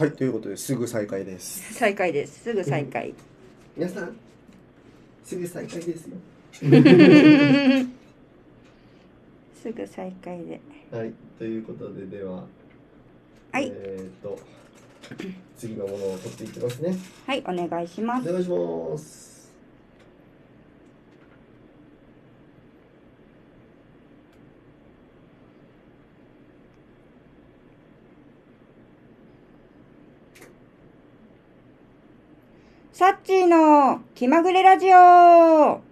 はい、ということですぐ再開です。 再開です。すぐ再開。 皆さん、すぐ再開ですよ。 すぐ再開で。 はい、ということで、では、 はい。 次のものを取っていきますね。 はい、お願いします。 お願いします。 サッチーの気まぐれラジオ。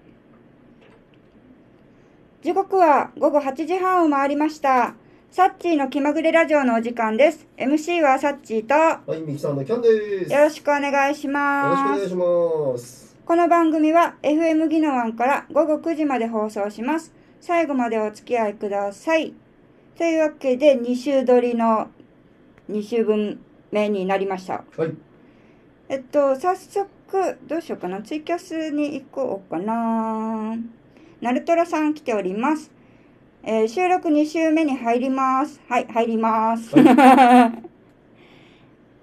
時刻は午後8時半を回りました。サッチーの気まぐれラジオのお時間です。MC はサッチーと、 はい、ミキさんのキャンです。 よろしくお願いします。 よろしくお願いします。 この番組は FM ギノワンから午後9時まで放送します。最後までお付き合いください。というわけで、2週撮りの2週分目になりました。 はい。 早速、どうしようかな。ツイキャスに行こうかな。ナルトラさん来ております。収録2週目に入ります。はい、入ります。はい、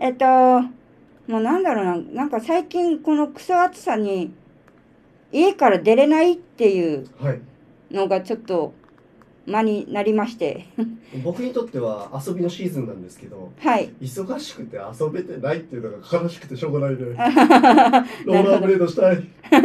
もうなんだろうな。なんか最近このクソ暑さに家から出れないっていうのがちょっと間になりまして僕にとっては遊びのシーズンなんですけど、 はい、 忙しくて遊べてないっていうのが悲しくてしょうがないでローラーブレードしたい。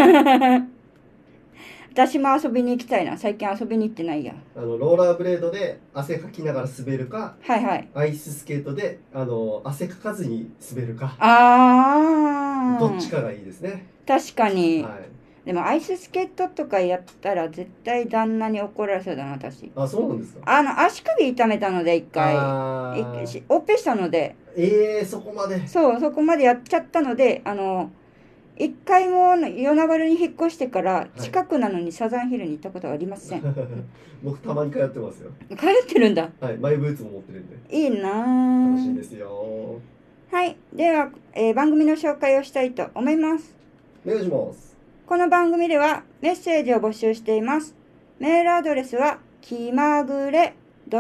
私も遊びに行きたいな。最近遊びに行ってないや。 ローラーブレードで汗かきながら滑るか、 はいはい。 アイススケートで汗かかずに滑るか、どっちかがいいですね。 確かに、 はい。 でもアイススケートとかやったら絶対旦那に怒られそうだな、私。 あ、そうなんですか。 足首痛めたので一回オペしたので、 そこまで。 そう、そこまでやっちゃったので、一回も与那原に引っ越してから近くなのにサザンヒルに行ったことはありません。 僕たまに通ってますよ。 通ってるんだ。 はい、マイブーツも持ってるんで。 いいなぁ。 楽しいですよ。 はい、では、番組の紹介をしたいと思います。 お願いします。 この番組ではメッセージを募集しています。メールアドレスはきまぐれ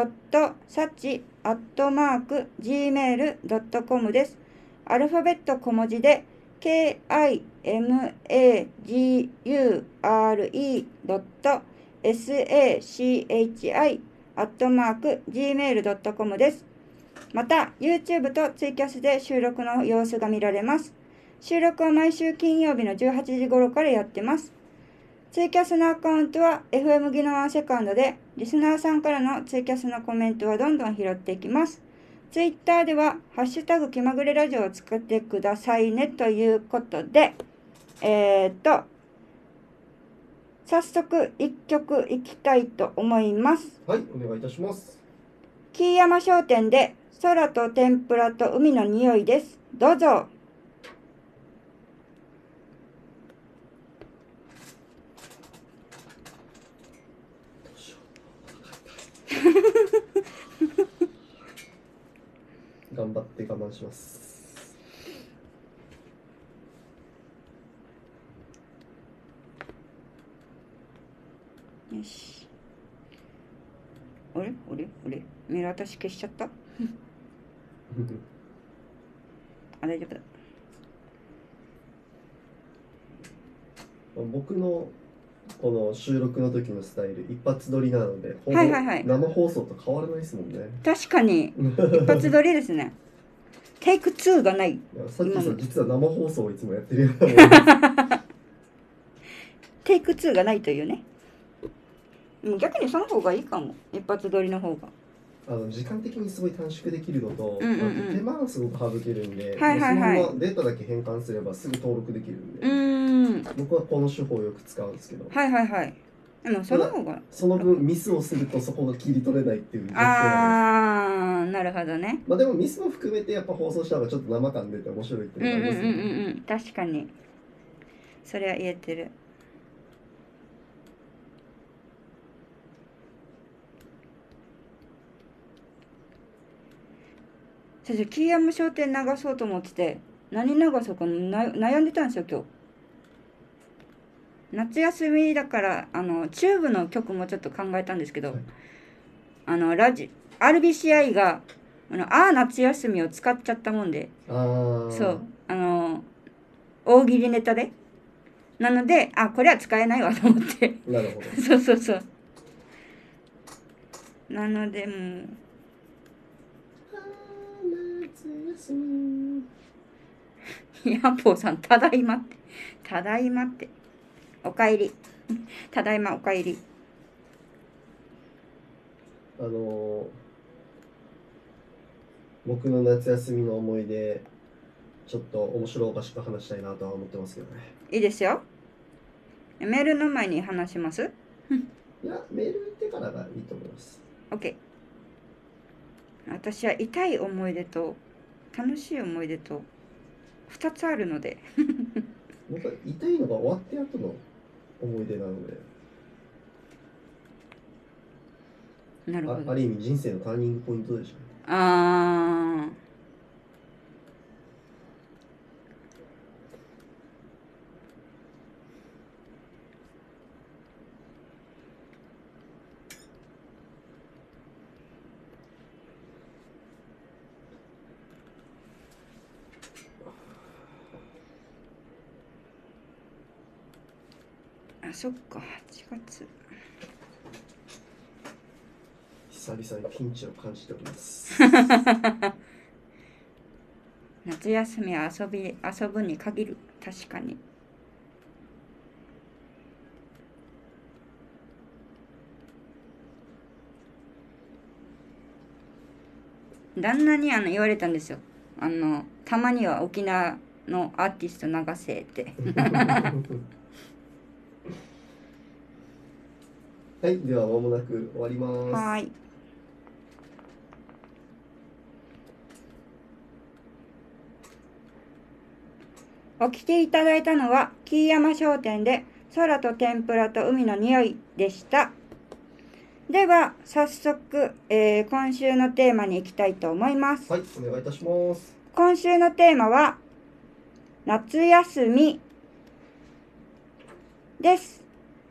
.sach@gmail.com です。アルファベット小文字で kimagure.sachi@gmail.com です。また、YouTube とツイキャスで収録の様子が見られます。収録は毎週金曜日の18時頃からやってます。ツイキャスのアカウントは FM ギノワンセカンドで、リスナーさんからのツイキャスのコメントはどんどん拾っていきます。ツイッターでは、ハッシュタグ気まぐれラジオを使ってくださいねということで、早速一曲いきたいと思います。 はい、お願いいたします。 木山商店で空と天ぷらと海の匂いです。どうぞ。 頑張って我慢します。 よし。あれメール私消しちゃったあ、大丈夫だ。 僕のこの収録の時のスタイル一発撮りなので、ほぼはいはいはい。 生放送と変わらないですもんね。 確かに一発撮りですね。テイク2がない。 いや、さっきさん実は生放送をいつもやってるようなもんです。 テイク2がないというね。逆にその方がいいかも。一発撮りの方が。 時間的にすごい短縮できるのと、 うんうんうん、 手間がすごく省けるんで、 はいはいはい、 そのままデータだけ変換すればすぐ登録できるんで、僕はこの手法をよく使うんですけど、 はいはいはい。でもその方がその分ミスをするとそこが切り取れないっていう状況なんです。 なるほどね。 でもミスも含めてやっぱ放送した方がちょっと生感出て面白いっていうのがありますよね。 確かにそれは言えてる。先生、木山商店流そうと思ってて、何流そうか悩んでたんですよ、今日。夏休みだから、チューブの曲もちょっと考えたんですけど、RBCI が夏休みを使っちゃったもんで。 そう。 大喜利ネタで。なので、これは使えないわと思って。 なるほど。 そう。なので、もう。夏休み。ヤンポーさん、ただいまって。ただいまって。おかえり。ただいま、おかえり。 僕の夏休みの思い出、ちょっと面白おかしく話したいなとは思ってますけどね。 いいですよ。メールの前に話します？ いや、メール打ってからがいいと思います。 OK。私は痛い思い出と楽しい思い出と2つあるので僕は痛いのが終わって後の思い出なので。 なるほど。 ある意味人生のターニングポイントでしょうね。 そっか、8月。 久々にピンチを感じております夏休みは遊ぶに限る。確かに。旦那に言われたんですよ。たまには沖縄のアーティスト流せってはい、では間もなく終わります。 はい。お聞きいただいたのは木山商店で空と天ぷらと海の匂いでした。では早速、今週のテーマに行きたいと思います。 はい、お願いいたします。 今週のテーマは夏休みです。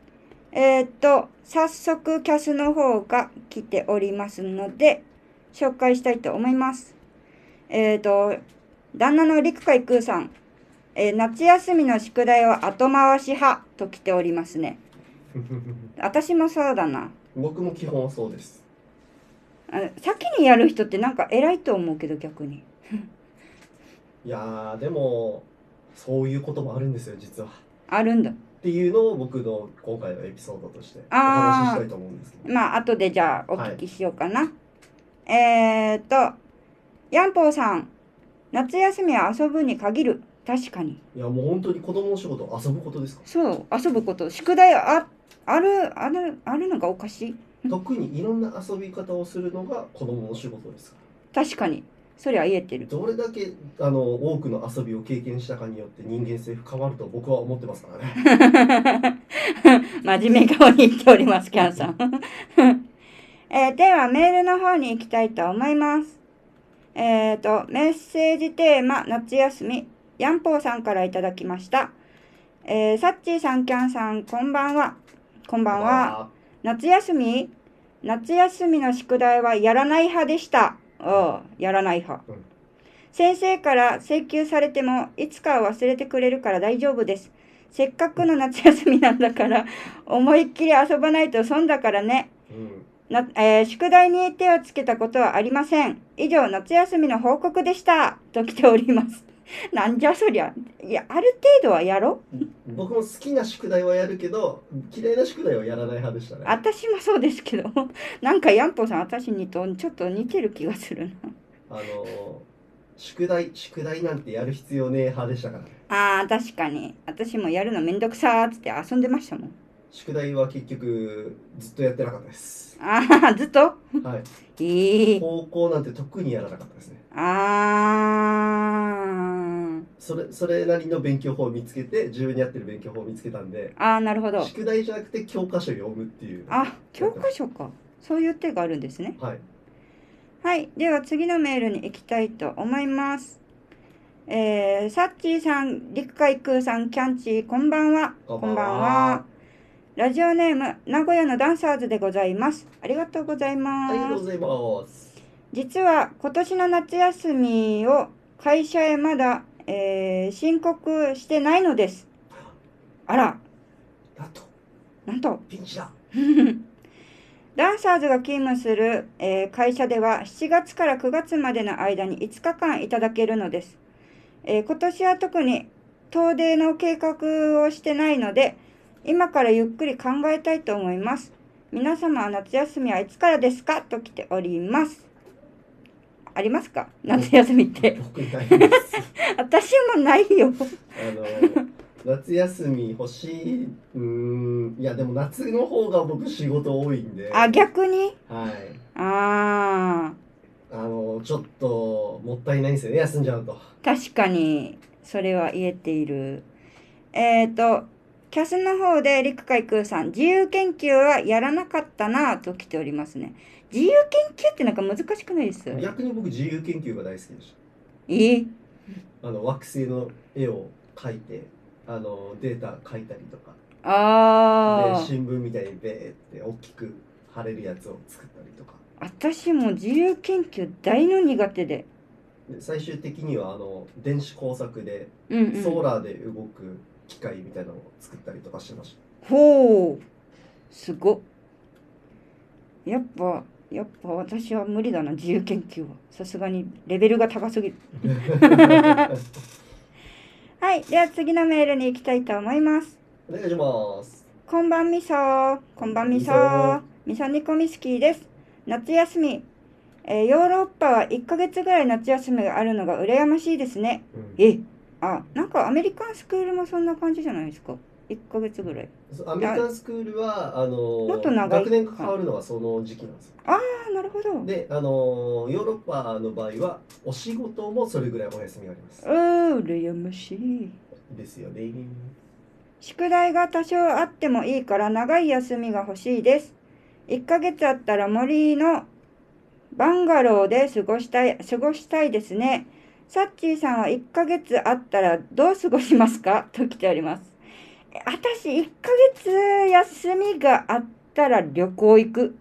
早速キャスの方が来ておりますので紹介したいと思います。旦那の陸海空さん、夏休みの宿題は後回し派と来ておりますね。私もそうだな。 僕も基本そうです。 先にやる人ってなんか偉いと思うけど逆にいやでもそういうこともあるんですよ、実は。 あるんだっていうのを僕の今回のエピソードとしてお話ししたいと思うんですけど。 まあ後でじゃあお聞きしようかな。ヤンポーさん、夏休みは遊ぶに限る。確かに。 いやもう本当に子供の仕事遊ぶことですか？ そう、遊ぶこと。宿題あるのがおかしい。特にいろんな遊び方をするのが子供の仕事ですから。 確かに。それは言えてる。 どれだけ多くの遊びを経験したかによって人間性深まると僕は思ってますからね。 真面目顔に言っております、キャンさん。ではメールの方に行きたいと思います。メッセージテーマ夏休み、ヤンポーさんからいただきました。サッチーさん、キャンさん、こんばんは。こんばんは。夏休みの宿題はやらない派でした。やらない派。先生から請求されてもいつかは忘れてくれるから大丈夫です。せっかくの夏休みなんだから思いっきり遊ばないと損だからね。宿題に手をつけたことはありません。以上、夏休みの報告でした。と来ております。なんじゃそりゃ。いや、ある程度はやろ。 僕も好きな宿題はやるけど、嫌いな宿題はやらない派でしたね。 私もそうですけど、なんかヤンポさん、私にとちょっと似てる気がするな。 宿題なんてやる必要ねえ派でしたからね。 確かに。私もやるのめんどくさーっつって遊んでましたもん。 宿題は結局ずっとやってなかったです。 ずっと？はい。高校なんて特にやらなかったですね。それなりの勉強法を見つけて、自分に合ってる勉強法を見つけたんで。 なるほど。 宿題じゃなくて教科書を読むっていう。 教科書か。そういう手があるんですね。 はい。 はい。では次のメールに行きたいと思います。サッチーさん、陸海空さん、キャンチー、こんばんは。こんばんは。ラジオネーム、名古屋のダンサーズでございます。ありがとうございます。 ありがとうございます。 実は今年の夏休みを会社へまだ、申告してないのです。あら、なんと。 ピンチだ。 ダンサーズが勤務する、会社では7月から9月までの間に5日間いただけるのです。今年は特に遠出の計画をしてないので、今からゆっくり考えたいと思います。皆様は夏休みはいつからですかと来ております。ありますか夏休みって。 僕ないです。 私もないよ。 夏休み欲しい。いやでも夏の方が僕仕事多いんで。 あ、逆に？ はい。ちょっともったいないんですよね、休んじゃうと。 確かに、それは言えている。キャスの方で陸海空さん、自由研究はやらなかったなぁと来ておりますね。自由研究ってなんか難しくないです？ 逆に僕自由研究が大好きでした。 惑星の絵を描いて、データ書いたりとか。で、新聞みたいにベーって大きく貼れるやつを作ったりとか。 私も自由研究大の苦手で。 最終的には電子工作でソーラーで動く機械みたいなのを作ったりとかしてました。 ほう、すごっ。やっぱ私は無理だな、自由研究は。さすがにレベルが高すぎる。はい、では次のメールに行きたいと思います。 お願いします。 こんばんみそ。こんばんみそ。みそ煮込みスキーです。夏休み。ヨーロッパは1ヶ月ぐらい夏休みがあるのが羨ましいですね。なんかアメリカンスクールもそんな感じじゃないですか。1ヶ月ぐらい。 アメリカンスクールはもっと長い学年が変わるのはその時期なんですよ。 なるほど。 で、ヨーロッパの場合はお仕事もそれぐらいお休みがあります。 羨ましい。 ですよね。 宿題が多少あってもいいから長い休みが欲しいです。1ヶ月あったら森のバンガローで過ごしたいですね。サッチーさんは1ヶ月あったらどう過ごしますかと来ております。私、1ヶ月休みがあったら旅行行く。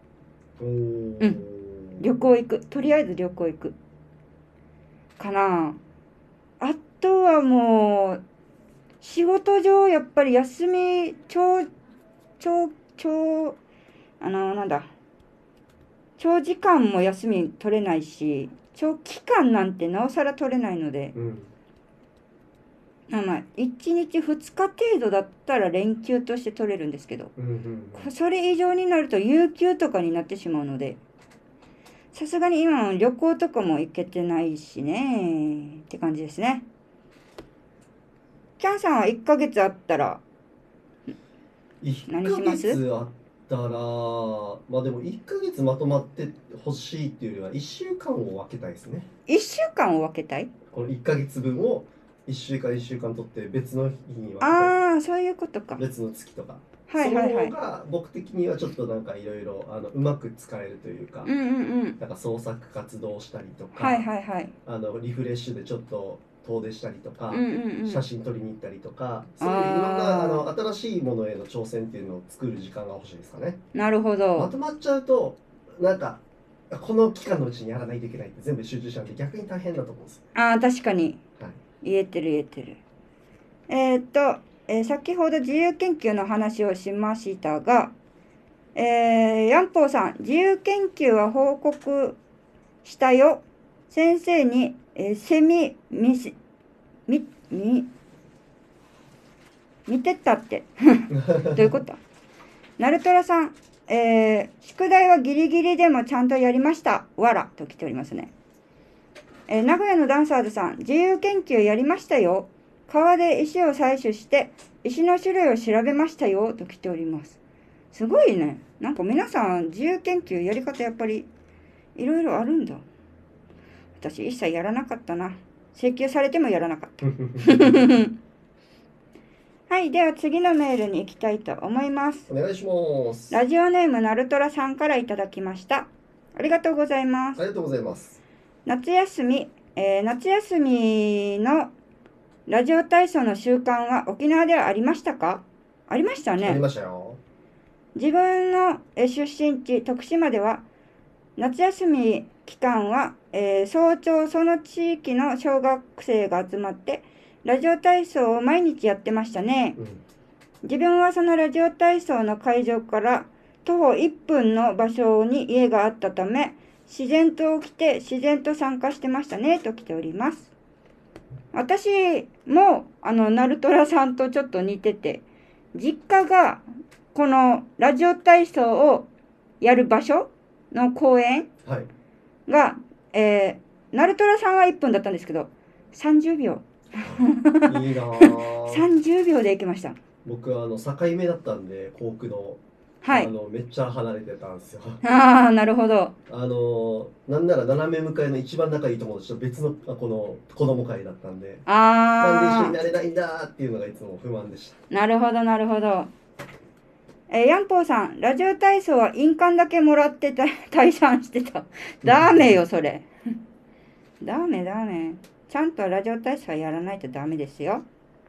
旅行行く。とりあえず旅行行く。かな。あとはもう、仕事上、やっぱり休み、長時間も休み取れないし、長期間なんてなおさら取れないので、1日2日程度だったら連休として取れるんですけど、それ以上になると有給とかになってしまうので、さすがに今は旅行とかも行けてないしねって感じですね。キャンさんは1ヶ月あったら何します？ 1ヶ月あったら、まあでも1ヶ月まとまってほしいっていうよりは1週間を分けたいですね。 1週間を分けたい？ この1ヶ月分を1週間取って別の日に分けたい。 そういうことか。 別の月とか。 その方が僕的にはちょっとなんかいろいろうまく使えるというか、なんか創作活動したりとか、リフレッシュでちょっと遠出したりとか、写真撮りに行ったりとか、そういういろんな新しいものへの挑戦っていうのを作る時間が欲しいですかね。 なるほど。 まとまっちゃうとなんかこの期間のうちにやらないといけないって全部集中しちゃうんで逆に大変だと思うんですよ。 確かに、言えてる。先ほど自由研究の話をしましたが、ヤンポーさん、自由研究は報告したよ。先生に、見てたって。どういうことナルトラさん、宿題はギリギリでもちゃんとやりました。わら、と来ておりますね。名古屋のダンサーズさん、自由研究やりましたよ。川で石を採取して石の種類を調べましたよと来ております。すごいね。なんか皆さん自由研究やり方やっぱりいろいろあるんだ。私一切やらなかったな。請求されてもやらなかった。はい、では次のメールに行きたいと思います。 お願いします。 ラジオネームナルトラさんからいただきました。ありがとうございます。 ありがとうございます。 夏休みのラジオ体操の習慣は沖縄ではありましたか？ありましたね。 ありましたよ。 自分の出身地徳島では夏休み期間は、早朝その地域の小学生が集まってラジオ体操を毎日やってましたね。自分はそのラジオ体操の会場から徒歩1分の場所に家があったため、自然と起きて自然と参加してましたねと来ております。私もナルトラさんとちょっと似てて、実家がこのラジオ体操をやる場所の公園が、ナルトラさんは1分だったんですけど30秒いいな 30秒で行きました。 僕は境目だったんで、校区のめっちゃ離れてたんですよ。 ああ、なるほど。 なんなら斜め向かいの一番仲いい友達と別のこの子供会だったんで、なんで一緒になれないんだっていうのがいつも不満でした。 なるほどなるほど。ヤンポーさん、ラジオ体操は印鑑だけもらって退散してた。ダメよそれ。ダメ。ちゃんとラジオ体操はやらないとダメですよ。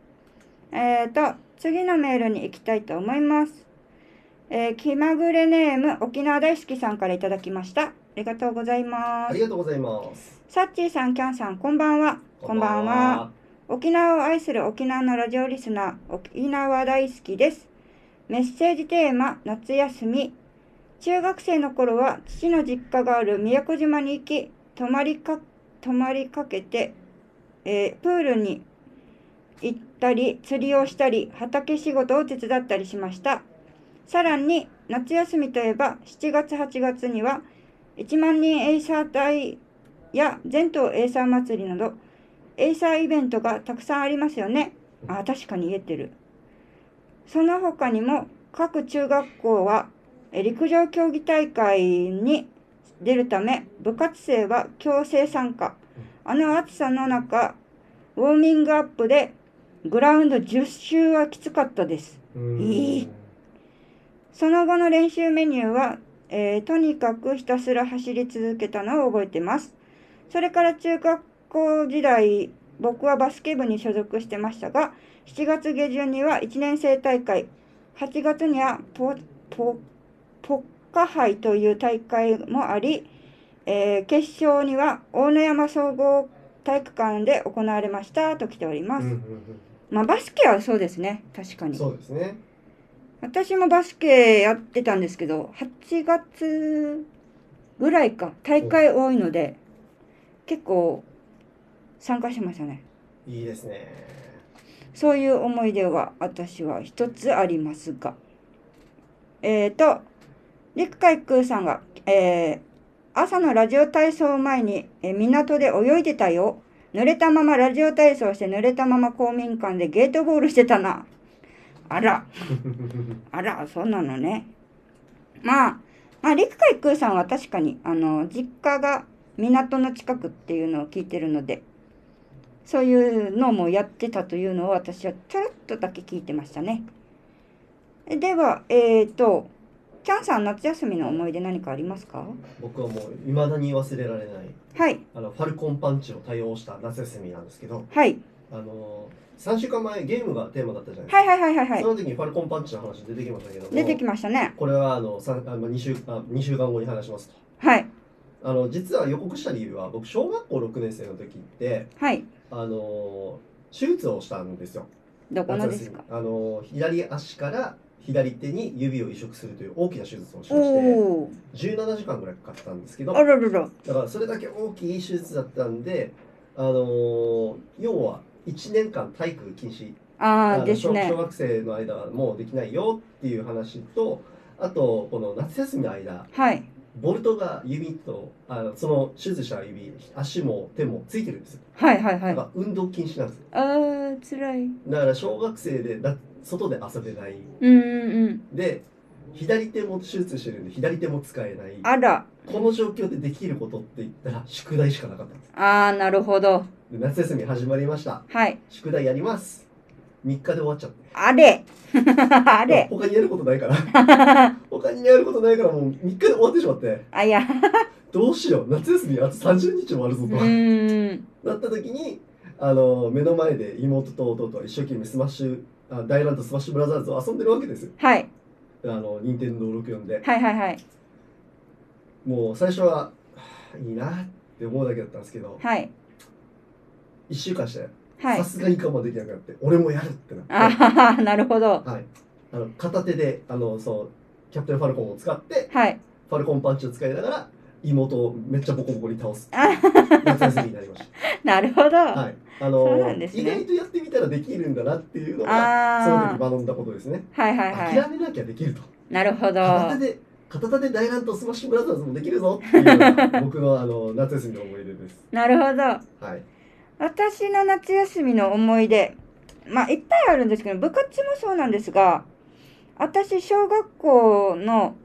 次のメールに行きたいと思います。気まぐれネーム沖縄大好きさんからいただきました。ありがとうございます。 ありがとうございます。 サッチーさん、キャンさん、こんばんは。こんばんは。沖縄を愛する沖縄のラジオリスナー、沖縄大好きです。メッセージテーマ、夏休み。中学生の頃は父の実家がある宮古島に行き、泊まりかけて、プールに行ったり、釣りをしたり、畑仕事を手伝ったりしました。さらに、夏休みといえば、7月8月には、1万人エイサー隊や全島エイサー祭りなど、エイサーイベントがたくさんありますよね。確かに言えてる。その他にも、各中学校は、陸上競技大会に出るため、部活生は強制参加。暑さの中、ウォーミングアップで、グラウンド10周はきつかったです。その後の練習メニューは、とにかくひたすら走り続けたのを覚えてます。それから中学校時代、僕はバスケ部に所属してましたが、7月下旬には1年生大会、8月にはポッカ杯という大会もあり、決勝には大野山総合体育館で行われましたと来ております。バスケはそうですね、確かに。 そうですね。 私もバスケやってたんですけど、8月ぐらいか、大会多いので、結構参加しましたね。 いいですね。 そういう思い出は私は一つありますが。陸海空さんが、朝のラジオ体操前に、港で泳いでたよ。濡れたままラジオ体操して濡れたまま公民館でゲートボールしてたな。あら、そうなのね。陸海空さんは確かに、実家が港の近くっていうのを聞いてるので、そういうのもやってたというのを私はちょろっとだけ聞いてましたね。では、キャンさん、夏休みの思い出何かありますか？ 僕はもう未だに忘れられない、 はい、 ファルコンパンチを多用した夏休みなんですけど、 はい、 3週間前ゲームがテーマだったじゃないですか。その時にファルコンパンチの話出てきましたけども、 出てきましたね。 これは2週間後に話しますと。 はい。 実は予告した理由は、僕小学校6年生の時って、 はい、 手術をしたんですよ。 どこのですか？ 左足から左手に指を移植するという大きな手術をしまして、17時間ぐらいかかったんですけど、だからそれだけ大きい手術だったんで、要は1年間体育禁止ですね。小学生の間はもうできないよっていう話と、あとこの夏休みの間、はい、ボルトが指とその手術した指、足も手もついてるんですよ。だから運動禁止なんですよ。 辛い。 だから小学生で外で遊べない。で、左手も手術してるんで左手も使えない。 あら。 この状況でできることって言ったら宿題しかなかったんです。 なるほど。 夏休み始まりました。はい。宿題やります。3日で終わっちゃって。 あれ他にやることないから他にやることないからもう3日で終わってしまって。どうしよう、夏休みあと30日もあるぞとなった時に、目の前で妹と弟は一生懸命大乱闘スマッシュブラザーズを遊んでるわけですよ。はい。任天堂64で。 もう最初はいいなって思うだけだったんですけど、 はい。 1週間してはい。 さすがに我慢できなくなって俺もやるってなって、 ああ、なるほど。 はい、片手でそうキャプテンファルコンを使って、 はい。 ファルコンパンチを使いながら妹をめっちゃボコボコに倒すあ夏休みになりました。 なるほど。 はい、 そうなんですね。 意外とやってみたらできるんだなっていうのがその時学んだことですね。 はいはいはい。 諦めなきゃできると。 なるほど。 片手で大乱闘スマッシュブラザーズもできるぞっていうのが僕の夏休みの思い出です。 なるほど。 はい。 私の夏休みの思い出、まあいっぱいあるんですけど、部活もそうなんですが、私小学校の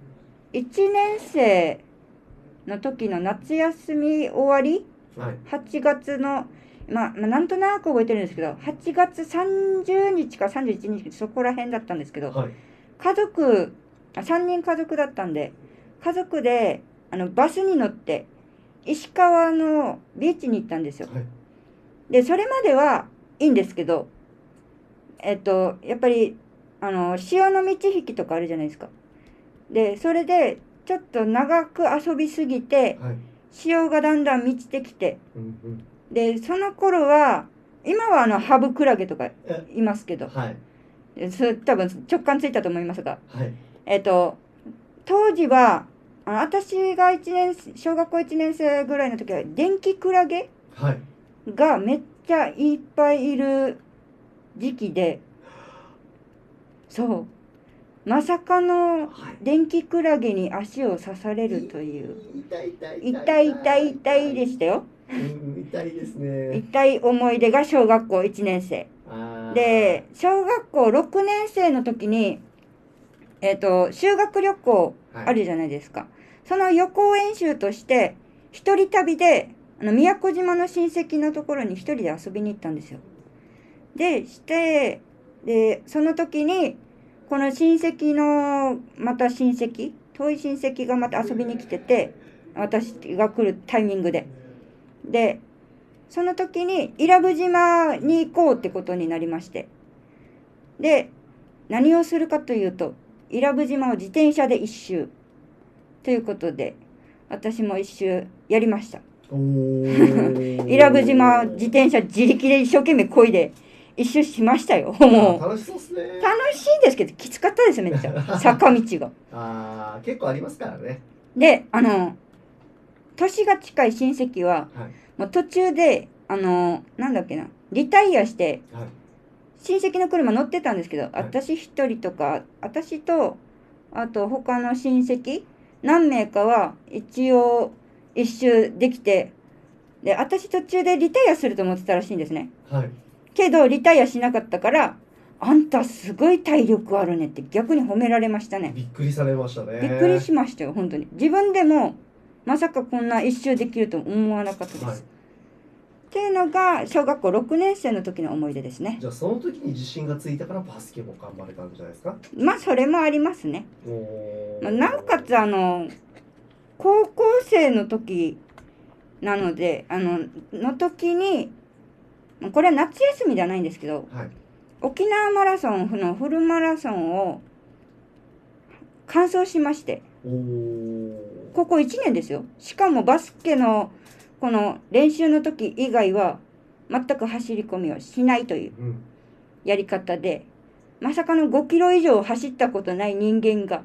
1年生の時の夏休み終わり、 はい、 8月のなんとなく覚えてるんですけど、8月30日か31日そこら辺だったんですけど、 はい、 3人家族だったんで、家族でバスに乗って石川のビーチに行ったんですよ。 はい、 でそれまではいいんですけど、やっぱり潮の満ち引きとかあるじゃないですか。でそれでちょっと長く遊びすぎて、 はい、 潮がだんだん満ちてきて、 うんうん、 でその頃は今はハブクラゲとかいますけど、 はい、 多分直感ついたと思いますが、 はい、 当時は私が小学校1年生ぐらいの時は電気クラゲがめっちゃいっぱいいる時期で、そうまさかの電気クラゲに足を刺されるという、痛いでしたよ。 痛いですね。 痛い思い出が小学校1年生で、小学校6年生の時に修学旅行あるじゃないですか、はい、その予行演習として一人旅で宮古島の親戚のところに一人で遊びに行ったんですよ。でその時にこの親戚のまた遠い親戚がまた遊びに来てて、私が来るタイミングでその時に伊良部島に行こうってことになりまして、で何をするかというと伊良部島を自転車で一周ということで、私も一周やりました。伊良部島自転車自力で一生懸命漕いで一周しましたよ。もう楽しそうっすね。 楽しいんですけどきつかったですめっちゃ坂道が結構ありますからね。 で年が近い親戚は、はい、もう途中でなんだっけな、リタイアして、はい、親戚の車乗ってたんですけど、はい、私一人とか私とあと他の親戚何名かは一応一周できて、で私途中でリタイアすると思ってたらしいんですね、はい、けどリタイアしなかったから、あんたすごい体力あるねって逆に褒められましたね。 びっくりされましたね。 びっくりしましたよ本当に。自分でもまさかこんな一周できると思わなかったです、はい、っていうのが小学校6年生の時の思い出ですね。 じゃあその時に自信がついたからバスケも頑張れたんじゃないですか。 まあそれもありますね。なおかつ高校生の時なのでの時に、これは夏休みじゃないんですけど、はい、沖縄マラソンのフルマラソンを完走しまして、高校1年ですよ。しかもバスケのこの練習の時以外は全く走り込みをしないというやり方で、まさかの5キロ以上走ったことない人間が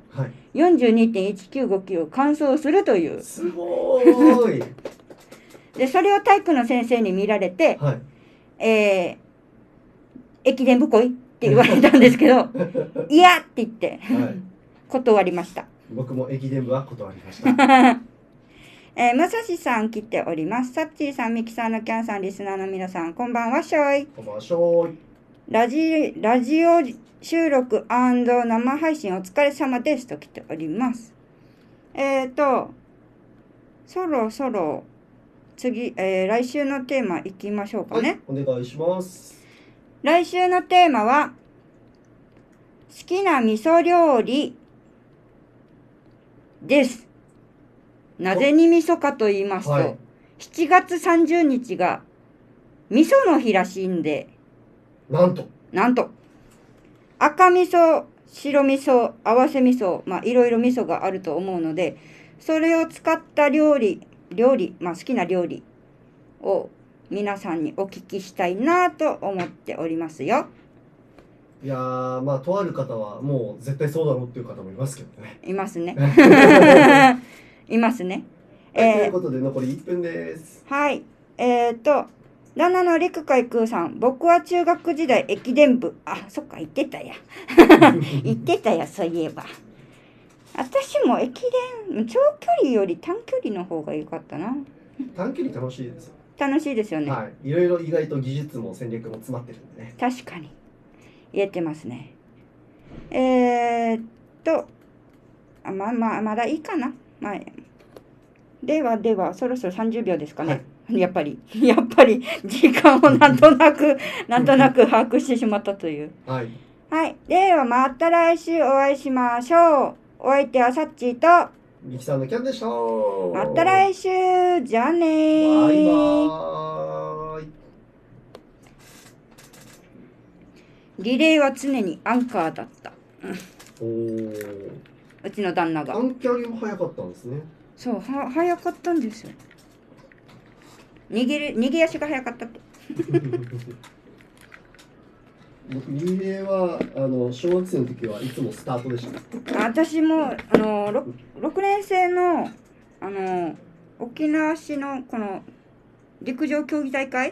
42.195 キロを完走するという、 すごーいでそれを体育の先生に見られて、はい、駅伝部来いって言われたんですけどいやって言って、はい、断りました。 僕も駅伝部は断りましたまさしさん来ております。サッチーさん、ミキさんのキャンさん、リスナーの皆さん、こんばんはしょい。 こんばんはしょい。 ラジオ収録&生配信お疲れ様ですと来ております。そろそろ次、来週のテーマいきましょうかね。 はい、お願いします。 来週のテーマは好きな味噌料理です。なぜに味噌かと言いますと、はい、7月30日が味噌の日らしいんで、 なんと赤味噌、白味噌、合わせ味噌、いろいろ味噌があると思うので、 それを使った料理、まあ好きな料理を皆さんにお聞きしたいなと思っておりますよ。 いやー、まあとある方はもう絶対そうだろうっていう方もいますけどね。 いますね。いますね。 ということで残り1分です。 はい。旦那の陸海空さん、僕は中学時代駅伝部。あ、そっか、言ってたや。言ってたや、そういえば。私も駅伝、長距離より短距離の方が良かったな。 短距離楽しいですよ。 楽しいですよね。 はい。いろいろ意外と技術も戦略も詰まってるんでね。 確かに。言えてますね。まだいいかな。まあ、では、そろそろ30秒ですかね。はい、やっぱり、時間をなんとなく把握してしまったという。 はい。 はい。では、また来週お会いしましょう。お相手はサッチーと、 ミキさんのキャンでした。 また来週。じゃあねー。 バイバーイ。 リレーは常にアンカーだった。 おー。 うちの旦那が。 短距離も早かったんですね。 そう、早かったんですよ。逃げ足が早かったって。 僕リレーは小学生の時はいつもスタートでした。 私も6年生の沖縄市のこの陸上競技大会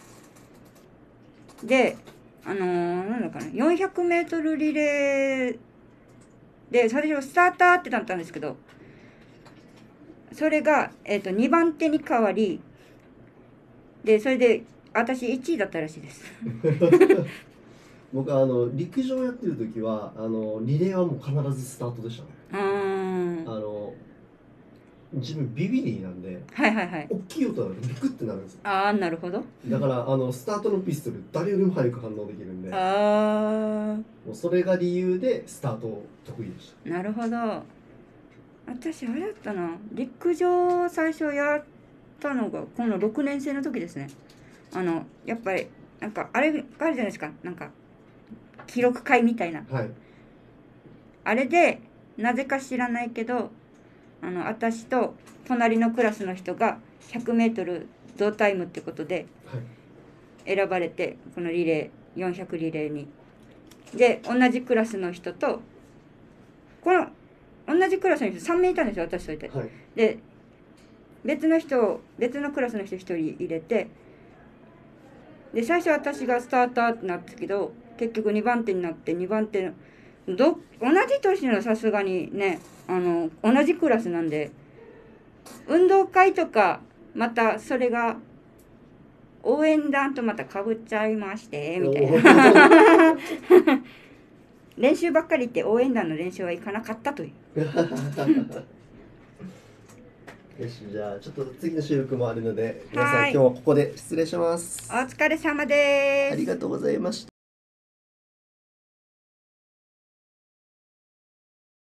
でなんだかな、400メートルリレーで最初スターターってなったんですけど、それが2番手に変わりで、それで私1位だったらしいです。 僕陸上やってる時はリレーはもう必ずスタートでしたね。自分ビビリなんで、 はいはいはい、 大きい音だとビクってなるんですよ。 ああ、なるほど。 だからスタートのピストル誰よりも早く反応できるんで、 ああ、 もうそれが理由でスタート得意でした。 なるほど。私あれだったな、陸上最初やったのがこの6年生の時ですね。やっぱりなんかあれがあるじゃないですか、なんか記録会みたいな、 はい、 あれでなぜか知らないけど私と隣のクラスの人が 100m 同タイムってことで選ばれて、このリレー400リレーにで同じクラスの人と同じクラスの人3名いたんですよ、私といて、はい、で別のクラスの人1人入れて、で最初私がスターターってなったけど結局2番手になって、2番手の同じ年のさすがにね、同じクラスなんで運動会とかまたそれが応援団とまたかぶっちゃいましてみたいな練習ばっかり行って応援団の練習は行かなかったという。 よし、じゃあちょっと次の収録もあるので、皆さん今日はここで失礼します。 お疲れ様です。 ありがとうございました。